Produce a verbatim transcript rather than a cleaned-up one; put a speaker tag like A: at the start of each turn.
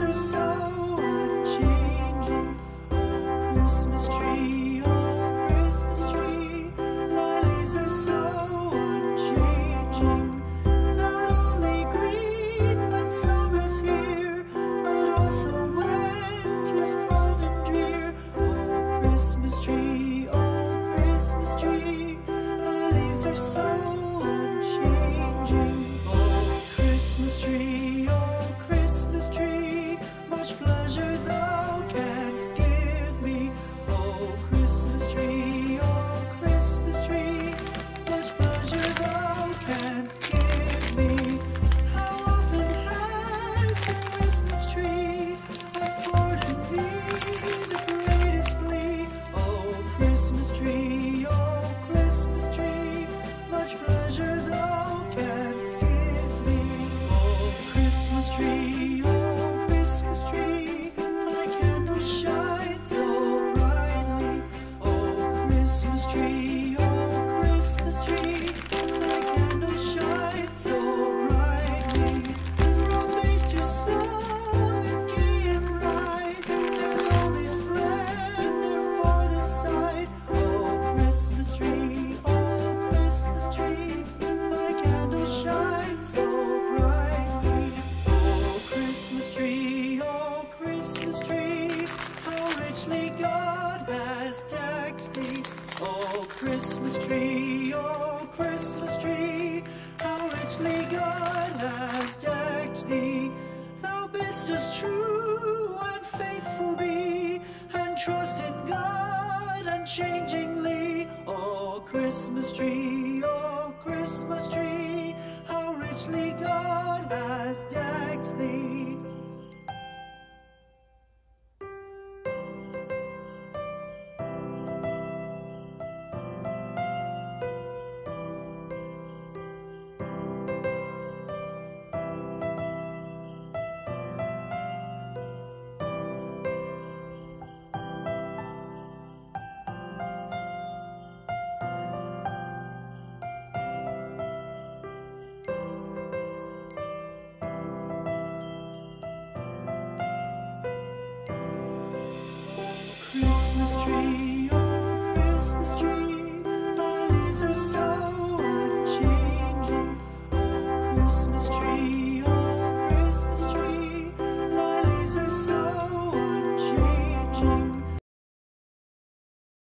A: leaves are so unchanging. Oh, Christmas tree, oh, Christmas tree, thy leaves are so unchanging. Not only green when summer's here, but also when 'tis cold and drear. Oh, Christmas tree, oh, Christmas tree, thy leaves are so unchanging. Oh, Christmas tree, oh, Christmas tree, much pleasure thou canst give me. Oh, Christmas tree, oh, Christmas tree, much pleasure thou canst give me. How often has the Christmas tree afforded me the greatest glee? Oh, Christmas tree, oh, Christmas tree, much pleasure thou canst give me. Oh, Christmas tree, oh, Christmas tree, thy candles shine so brightly. Oh, Christmas tree, oh, Christmas tree, thy candles shine so brightly. From base to summit, gay and bright, there's only splendor for the sight. Oh, Christmas tree, oh, Christmas tree, thy candles shine so brightly. Oh, Christmas tree, oh, Christmas tree, how richly God has decked thee. Oh, Christmas tree, oh, Christmas tree, how richly God has decked thee. Thou bidst us true and faithful be, and trust in God unchangingly. Oh, Christmas tree, oh, Christmas tree, how richly God has decked thee. Christmas tree, oh, Christmas tree, thy leaves are so